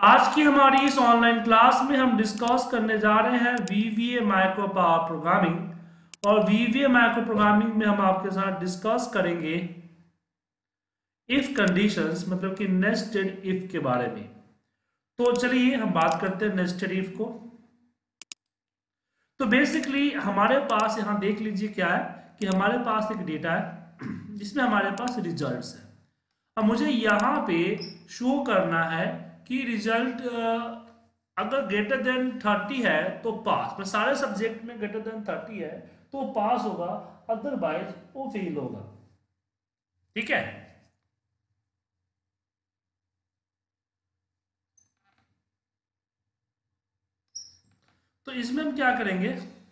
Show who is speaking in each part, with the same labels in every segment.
Speaker 1: आज की हमारी इस ऑनलाइन क्लास में हम डिस्कस करने जा रहे हैं VBA माइक्रो पावर प्रोग्रामिंग। और VBA माइक्रो प्रोग्रामिंग में हम आपके साथ डिस्कस करेंगे इफ कंडीशंस, मतलब कि नेस्टेड इफ के बारे में। तो चलिए हम बात करते हैं नेस्टेड इफ को। तो बेसिकली हमारे पास यहाँ देख लीजिए क्या है कि हमारे पास एक डेटा है जिसमें हमारे पास रिजल्ट्स है। अब मुझे यहाँ पे शो करना है कि रिजल्ट अगर ग्रेटर देन 30 है तो पास, मैं सारे सब्जेक्ट में ग्रेटर देन 30 है तो पास होगा, अदरवाइज वो फेल होगा। ठीक है। तो इसमें हम क्या करेंगे,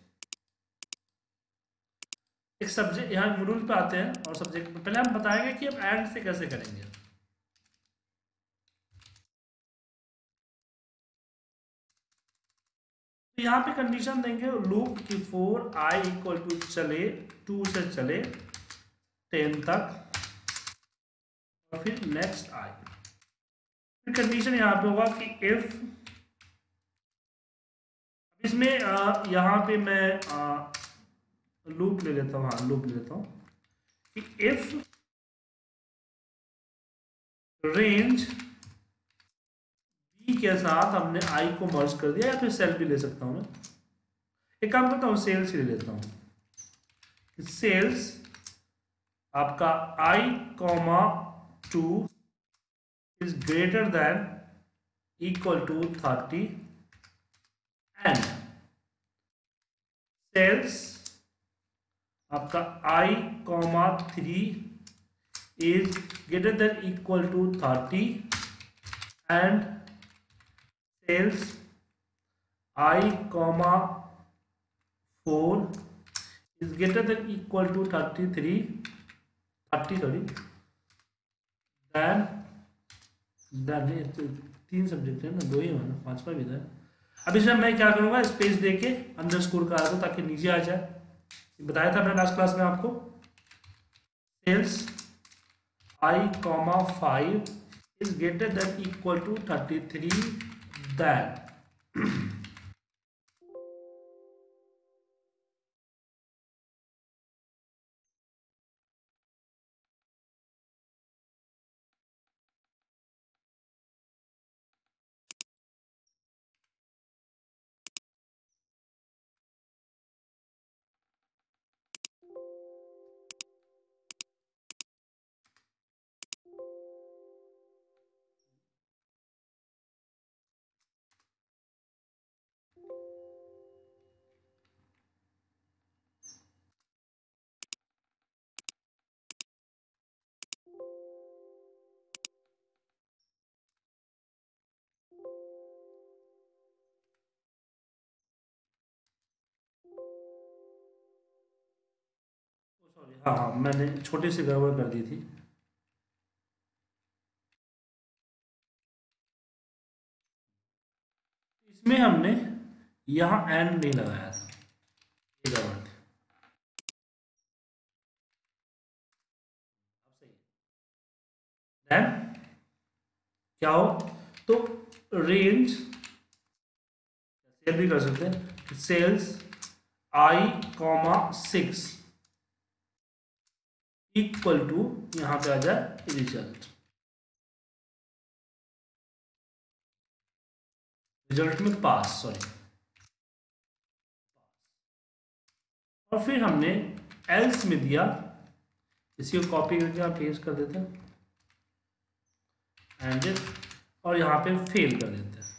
Speaker 1: एक सब्जेक्ट यहाँ मॉड्यूल पे आते हैं और सब्जेक्ट में पहले हम बताएंगे कि हम एंड से कैसे करेंगे। तो यहाँ पे कंडीशन देंगे लूप की फोर आई इक्वल टू चले 2 से चले 10 तक और फिर नेक्स्ट आई। फिर कंडीशन यहाँ पे होगा कि इफ, इसमें यहाँ पे मैं लूप ले लेता हूँ, हाँ लूप ले लेता हूँ कि इफ रेंज बी के साथ हमने आई को मर्ज कर दिया, या फिर सेल भी ले सकता हूँ मैं। एक काम करता हूँ सेल्स ही ले लेता हूँ। सेल्स आपका I comma 2 is greater than equal to 30 and cells आपका I comma 3 is greater than equal to 30 and cells I comma 4 is greater than equal to 30 sorry then 3 subject है ना, 2 ही है ना, 5वां भी था। अब इसमें मैं क्या करूंगा, स्पेस देके अंडरस्कोर का दो ताकि नीचे आ जाए। बताया था मैंने लास्ट क्लास में आपको, cells I comma 5 is greater than equal to 33 than sorry, हाँ हाँ मैंने छोटी सी गड़बड़ कर दी थी। इसमें हमने यहाँ एंड नहीं लगाया था, ये गड़बड़ थी। अब सही है। देन क्या हो, तो रेंज सेल भी कर सकते हैं, cells I comma 6 equal to, यहां पे आ जाए रिजल्ट। रिजल्ट में पास, सॉरी। और फिर हमने एल्स में दिया, इसी को कॉपी करके आप पेस्ट कर देते हैं एंड और यहाँ पे फेल कर देते हैं।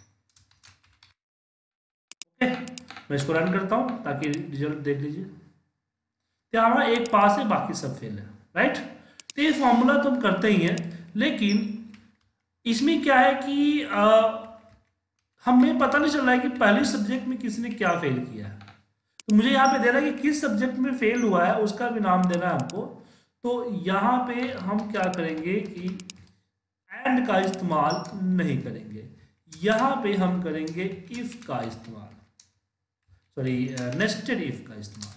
Speaker 1: ओके, मैं इसको रन करता हूँ ताकि रिजल्ट देख लीजिए। तो हमारा एक पास है, बाकी सब फेल है, राइट। तो ये फॉर्मूला तो हम करते ही हैं, लेकिन इसमें क्या है कि हमें पता नहीं चल रहा है कि पहले सब्जेक्ट में किसने क्या फेल किया है। तो मुझे यहाँ पे देना है कि किस सब्जेक्ट में फेल हुआ है, उसका भी नाम देना है हमको। तो यहाँ पे हम क्या करेंगे कि एंड का इस्तेमाल नहीं करेंगे, यहाँ पे हम करेंगे इफ का इस्तेमाल, सॉरी नेस्टेड इफ का इस्तेमाल।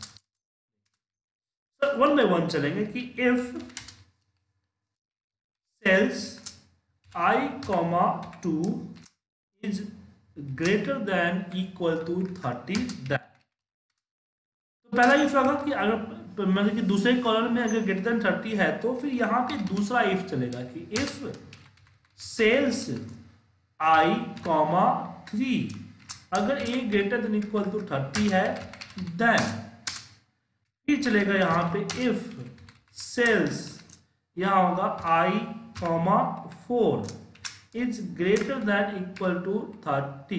Speaker 1: वन बाय वन चलेंगे कि if cells I comma 2 is greater than equal to 30 then. तो पहला इफ लगा कि अगर मतलब कि दूसरे कॉलम में अगर ग्रेटर देन 30 है तो फिर यहाँ पे दूसरा इफ चलेगा कि इफ सेल्स आई कॉमा 3, अगर A greater than equal to 30 है देन फिर चलेगा यहाँ पे इफ सेल्स, यहाँ होगा I comma 4 is greater than equal to 30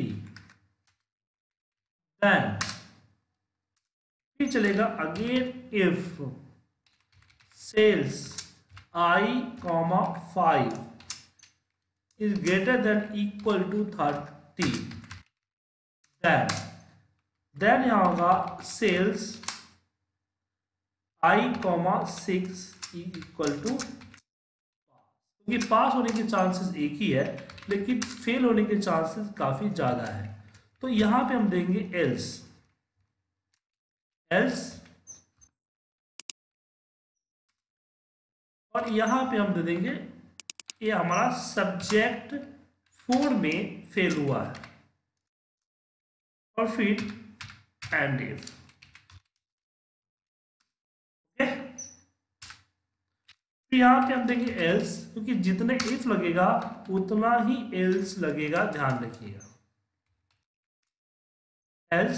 Speaker 1: then फिर चलेगा again if cells I comma 5 is greater than equal to 30 then यहाँ होगा cells I comma 6 equal to, क्योंकि पास होने के चांसेस एक ही है लेकिन फेल होने के चांसेस काफी ज्यादा है। तो यहां पे हम देंगे एल्स, और यहां पे हम दे देंगे ये हमारा सब्जेक्ट 4 में फेल हुआ है, और फिर एंड इफ। यहाँ पे हम देंगे एल्स, क्योंकि जितने इफ लगेगा उतना ही एल्स लगेगा, ध्यान रखिएगा। एल्स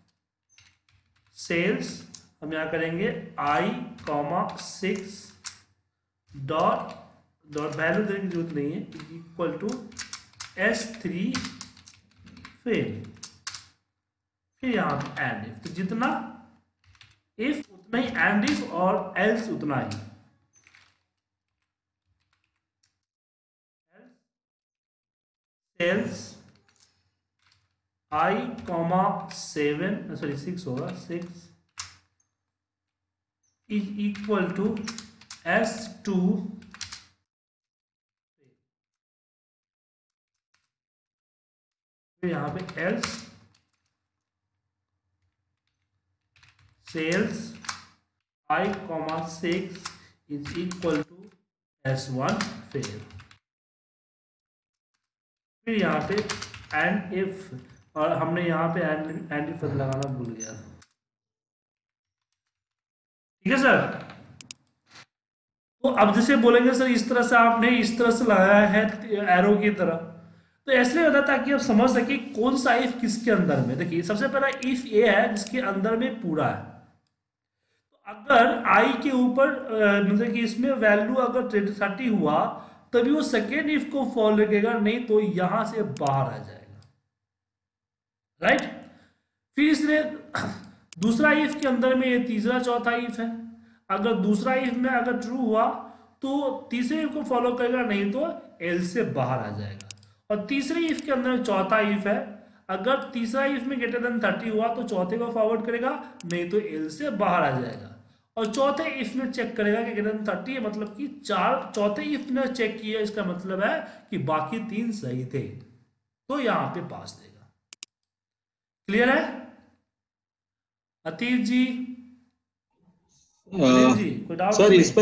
Speaker 1: सेल्स हम यहाँ करेंगे I comma 6 dot dot value देने की जरूरत नहीं है, इक्वल टू S3 फेल, फिर यहाँ पे एंड इफ। तो जितना इफ उतना ही एंड इफ, और एल्स उतना ही। सेल्स आई कॉमा 7 सॉरी 6 होगा, 6 इज इक्वल टू S2 फिर यहाँ पे else cells I comma 6 is equal to S1 fail, फिर यहाँ पे एंड इफ, और हमने यहाँ पे एंड इफ लगाना भूल गया। ठीक है सर। तो अब जैसे बोलेंगे सर इस तरह से आपने इस तरह से लगाया है एरो की तरह, तो इसलिए होता है ताकि आप समझ सके कौन सा इफ किसके अंदर में। देखिए सबसे पहला इफ ये है जिसके अंदर में पूरा है, तो अगर आई के ऊपर मतलब कि इसमें वैल्यू अगर 30 हुआ तभी वो सेकेंड इफ को फॉलो रखेगा, नहीं तो यहां से बाहर आ जाएगा, राइट। फिर इसलिए दूसरा इफ के अंदर में ये तीसरा चौथा इफ है, अगर दूसरा इफ में अगर ट्रू हुआ तो तीसरे इफ को फॉलो करेगा, नहीं तो एल से बाहर आ जाएगा। और तीसरे इफ के अंदर चौथा इफ है, अगर तीसरा इफ में ग्रेटर देन 30 हुआ तो चौथे को फॉरवर्ड करेगा, नहीं तो एल से बाहर आ जाएगा। और चौथे इफ में चेक करेगा कि ग्रेटर देन 30 है, मतलब कि चौथे इफ ने चेक किया, इसका मतलब है कि बाकी 3 सही थे, तो यहां पे पास देगा। क्लियर है अतीत जी? जी कोई डाउट?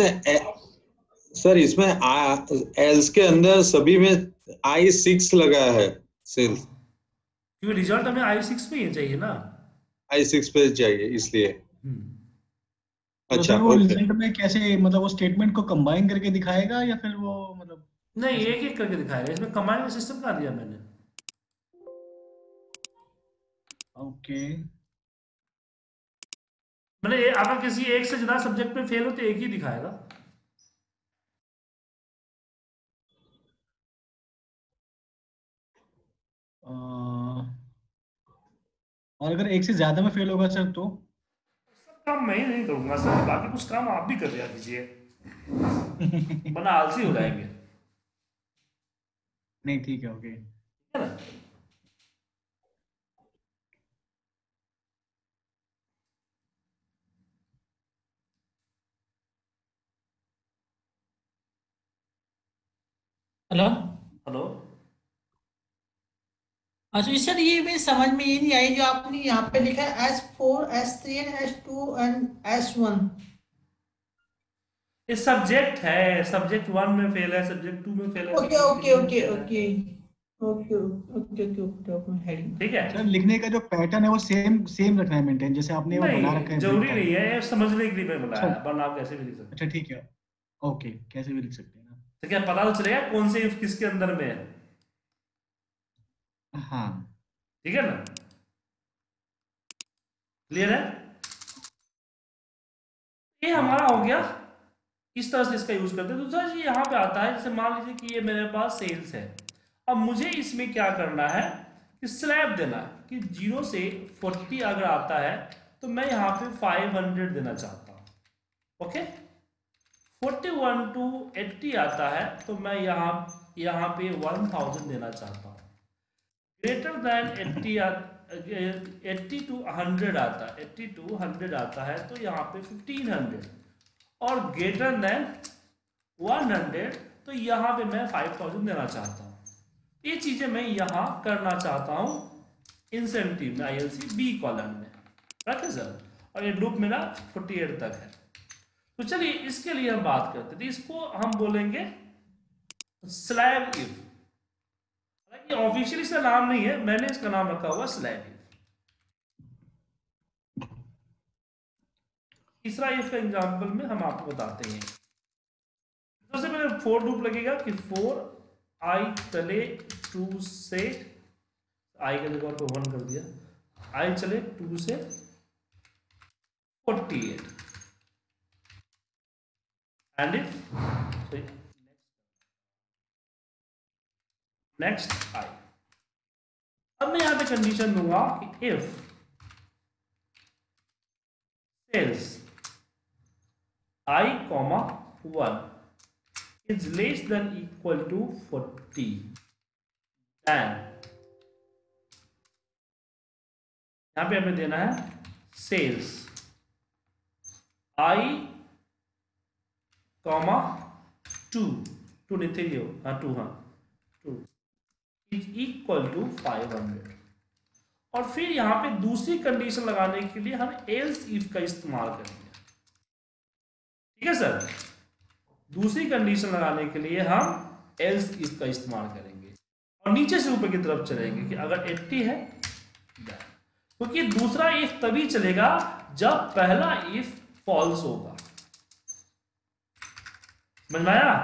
Speaker 2: सर इसमें एल्स के अंदर सभी में I6 लगा है सेल्स,
Speaker 1: क्योंकि रिजल्ट हमें I6 पे ही चाहिए ना,
Speaker 2: I6 पे चाहिए इसलिए। अच्छा,
Speaker 3: तो वो रिजल्ट में कैसे, मतलब वो स्टेटमेंट को कंबाइन करके दिखाएगा या फिर वो मतलब
Speaker 1: नहीं एक एक करके दिखाएगा? इसमें कंबाइनिंग सिस्टम कर दिया मैंने।
Speaker 3: ओके,
Speaker 1: मैंने अगर किसी एक से ज्यादा सब्जेक्ट में फेल हो तो एक ही दिखाएगा।
Speaker 3: और अगर एक से ज्यादा में फेल होगा सर तो
Speaker 1: सब काम मैं ही नहीं करूंगा सर, बाकी कुछ काम आप भी कर दिया कीजिए, वरना आलसी हो जाएंगे।
Speaker 3: नहीं ठीक है, ओके।
Speaker 1: है ना?
Speaker 4: हेलो।
Speaker 1: हेलो।
Speaker 4: अच्छा सर ये मेरी समझ में ये नहीं आई, जो आपने यहाँ पे लिखा है S4 S3 and S2 and S1।
Speaker 1: ये सब्जेक्ट है, सब्जेक्ट 1 में फेल है, सब्जेक्ट 2 में फेल है।
Speaker 4: Okay okay okay okay okay okay okay okay heading.
Speaker 1: ठीक है,
Speaker 3: सर लिखने का जो पैटर्न है वो सेम सेम रखना है मेंटेन, जैसे आपने वो बना रखा
Speaker 1: नहीं
Speaker 3: है ब्रेक
Speaker 1: जरूरी नहीं
Speaker 3: टाइम।
Speaker 1: है, ये समझने के लिए मैं
Speaker 3: अच्छा
Speaker 1: बताया, वरना आप कैसे भी लिख सकते
Speaker 3: अच्छा ठीक है, ओके कैसे भी लिख सकते हैं ना।
Speaker 1: हैं। तो क्या पता तो चलेगा कौन से if किसके अंदर में है,
Speaker 3: हाँ
Speaker 1: ठीक है ना, क्लियर है। ये हमारा हो गया, इस तरह से इसका यूज करते हैं। दूसरा चीज यहाँ पे आता है, जैसे मान लीजिए कि ये मेरे पास सेल्स है, अब मुझे इसमें क्या करना है कि स्लैब देना है कि 0 से 40 अगर आता है तो मैं यहाँ पे 500 देना चाहता हूँ। ओके, 41 टू 80 आता है तो मैं यहाँ पे 1000 देना चाहता हूँ। ग्रेटर देन 80 80 टू 100 आता है, 80 टू 100 आता है तो यहाँ पे 1500, और ग्रेटर देन 100 तो यहाँ पे मैं 5000 देना चाहता हूँ। ये चीजें मैं यहाँ करना चाहता हूँ इंसेंटिव में, ILC बी कॉलम में, रखे सर, और ये लूप मेरा 48 तक है। तो चलिए इसके लिए हम बात करते थे, इसको हम बोलेंगे स्लैब इफ। हालांकि ऑफिशियली इसका नाम नहीं है, मैंने इसका नाम रखा हुआ स्लैब इफ। तीसरा इफ का एग्जांपल में हम आपको बताते हैं। सबसे पहले फोर लूप लगेगा कि 4 आई चले 2 से, आई का जगह पे 1 कर दिया, आई चले 2 से 48 एंड इफ नेक्स्ट आई। अब मैं यहां पे कंडीशन दूंगा कि if cells I comma 1 is less than equal to 40, then यहां पे हमें देना है सेल्स I कॉमा 2 नहीं 3 हो, हाँ 2 is equal to 500। और फिर यहां पे दूसरी कंडीशन लगाने के लिए हम एल्स इफ का इस्तेमाल करेंगे। ठीक है सर, दूसरी कंडीशन लगाने के लिए हम एल्स इफ का इस्तेमाल करेंगे और नीचे से ऊपर की तरफ चलेंगे कि अगर 80 है, क्योंकि दूसरा इफ तभी चलेगा जब पहला इफ फॉल्स होगा। समझ में आया?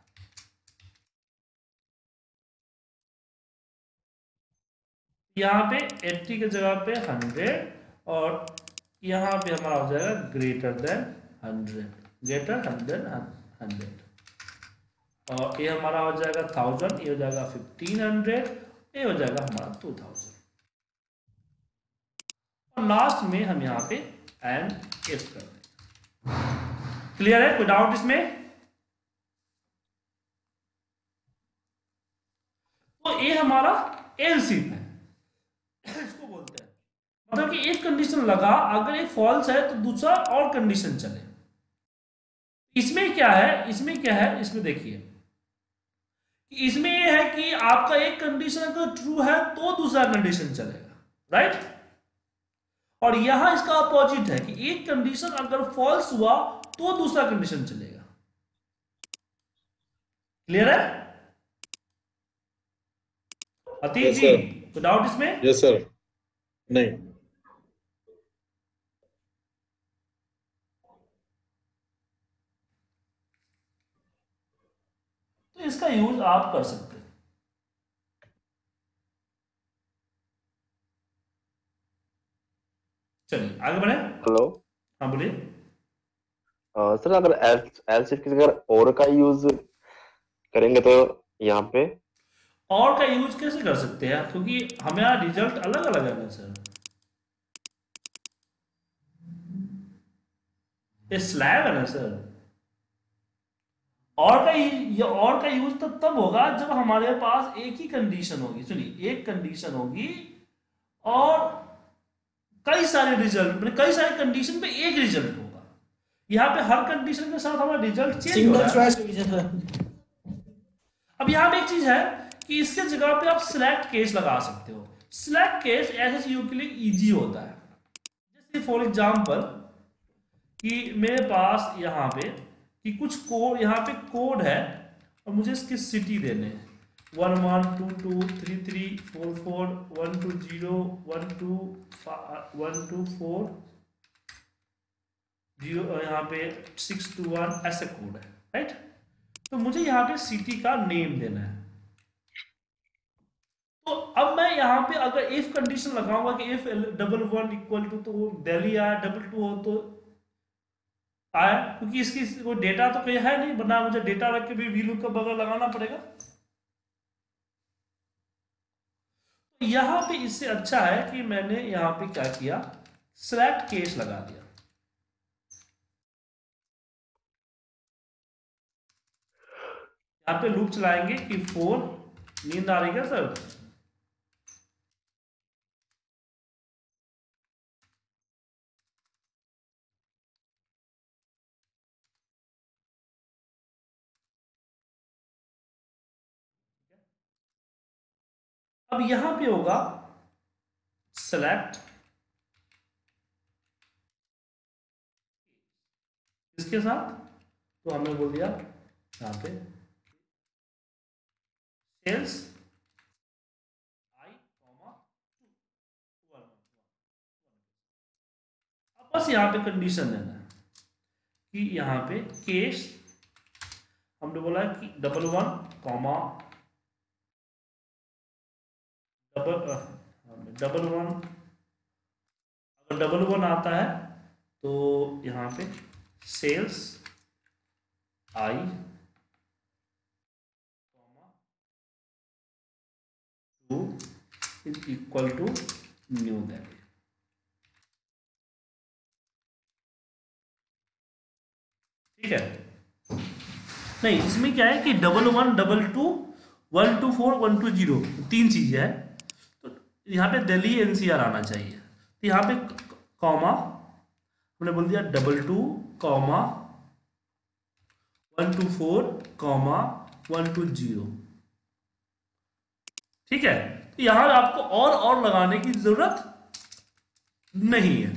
Speaker 1: यहां पे 80 की जगह पे 100 और यहां पे हमारा हो जाएगा ग्रेटर देन 100, ग्रेटर 100, और ये हमारा हो जाएगा 1000, ये हो जाएगा 1500, ये हो जाएगा हमारा 2000, और लास्ट में हम यहाँ पे एंड इफ कर देंगे। क्लियर है? कोई डाउट इसमें? तो ये हमारा एल्स इफ है, इसको बोलते हैं। मतलब कि एक कंडीशन लगा, अगर एक फॉल्स है तो दूसरा और कंडीशन चले। इसमें क्या है, इसमें देखिए, इसमें यह है कि आपका एक कंडीशन अगर ट्रू है तो दूसरा कंडीशन चलेगा, राइट? और यहां इसका अपोजिट है कि एक कंडीशन अगर फॉल्स हुआ तो दूसरा कंडीशन चलेगा। क्लियर है अतीत जी? तो डाउट इसमें?
Speaker 2: Yes sir. नहीं,
Speaker 1: तो इसका यूज आप कर सकते हैं। चलिए आगे बढ़े।
Speaker 5: हेलो
Speaker 1: हाँ बोलिए।
Speaker 5: सर, अगर एल्स इफ की जगह और का यूज करेंगे तो यहाँ पे
Speaker 1: और का यूज कैसे कर सकते हैं, क्योंकि हमारा रिजल्ट अलग अलग है ना सर। ये स्लैब है ना सर, और का यूज तो तब होगा जब हमारे पास एक ही कंडीशन होगी। सुनिए, एक कंडीशन होगी और कई सारे रिजल्ट, मतलब कई सारे कंडीशन पे एक रिजल्ट होगा। यहाँ पे हर कंडीशन के साथ हमारा रिजल्ट चेंज हो
Speaker 4: सिंगल
Speaker 1: रहा है।
Speaker 4: चॉइस होगी।
Speaker 1: अब यहाँ पे एक चीज है कि इसके जगह पे आप सिलेक्ट केस लगा सकते हो। सिलेक्ट केस ऐसे चीजों के लिए इजी होता है, जैसे फॉर एग्जांपल कि मेरे पास यहाँ पे कि कुछ कोड, यहाँ पे कोड है और मुझे इसकी सिटी देने हैं, 11223344 120 यहाँ पे 621 ऐसे कोड है, राइट। तो मुझे यहाँ पे सिटी का नेम देना है। तो अब मैं यहाँ पे अगर इफ कंडीशन लगाऊंगा कि इफ 11 इक्वल टू, तो वो दिल्ली आया, 22 हो तो आया, क्योंकि इसकी वो डेटा तो कहीं है नहीं, वरना मुझे डेटा रख के भी वी लुकअप वगैरह लगाना पड़ेगा। तो यहाँ पे इससे अच्छा है कि मैंने यहाँ पे क्या किया, सिलेक्ट केस लगा दिया। यहाँ पे लूप चलाएंगे कि 4, नींद आ रही है सर? अब यहां पे होगा सेलेक्ट, इसके साथ तो हमने बोल दिया यहां पे सेल्स आई कॉमा 1। अब बस यहां पे कंडीशन देना है कि यहां पे केस हमने बोला कि 11 कॉमा 11, अगर 11 आता है तो यहाँ पे cells I comma 2 is equal to New Delhi. ठीक है, नहीं इसमें क्या है कि 11 22 124 120 तीन चीजें हैं, तो यहाँ पे दिल्ली एनसीआर आना चाहिए। तो यहाँ पे कॉमा हमने बोल दिया 22 कॉमा 124 कॉमा 120। ठीक है, तो यहां आपको और लगाने की जरूरत नहीं है।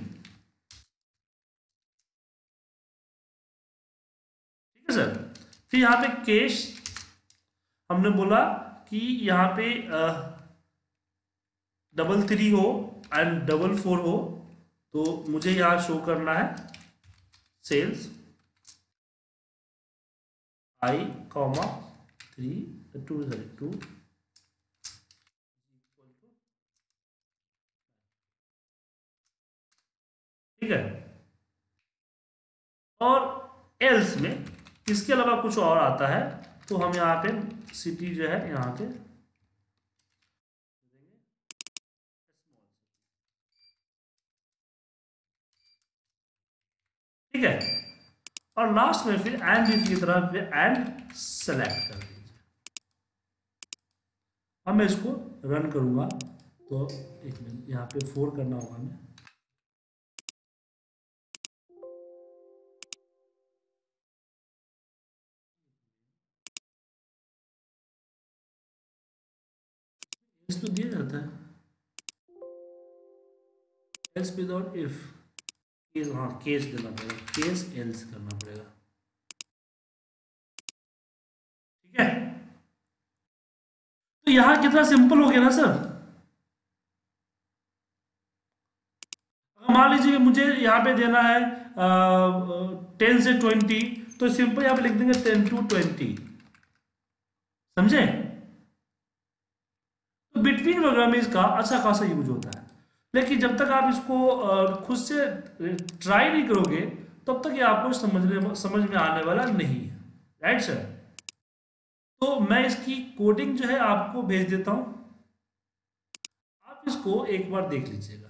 Speaker 1: ठीक है सर, फिर यहाँ पे केस हमने बोला कि यहाँ पे 33 हो एंड 44 हो, तो मुझे यहाँ शो करना है सेल्स आई कॉमा 2 ठीक है। और एल्स में इसके अलावा कुछ और आता है, तो हम यहाँ पे सिटी जो है यहाँ पे ठीक है, और लास्ट में फिर एंड की तरफ एंड सेलेक्ट कर दीजिए। अब मैं इसको रन करूंगा तो एक मिनट यहाँ पे 4 करना होगा हमें। इस तो दिया जाता है एल्स विदाउट इफ, केस, हाँ केस देना पड़ेगा, केस एल्स करना पड़ेगा। ठीक है, तो यहां कितना सिंपल हो गया ना सर। मान लीजिए कि मुझे यहाँ पे देना है 10 से 20, तो सिंपल यहाँ पे लिख देंगे 10 to 20, समझे। तो बिटवीन वगैरह में इसका अच्छा खासा यूज होता है, लेकिन जब तक आप इसको खुद से ट्राई नहीं करोगे तब तक ये आपको समझ में आने वाला नहीं है, राइट सर। तो मैं इसकी कोडिंग जो है आपको भेज देता हूं, आप इसको एक बार देख लीजिएगा।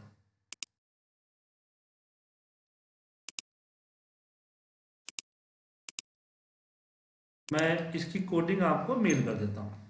Speaker 1: मैं इसकी कोडिंग आपको मेल कर देता हूं।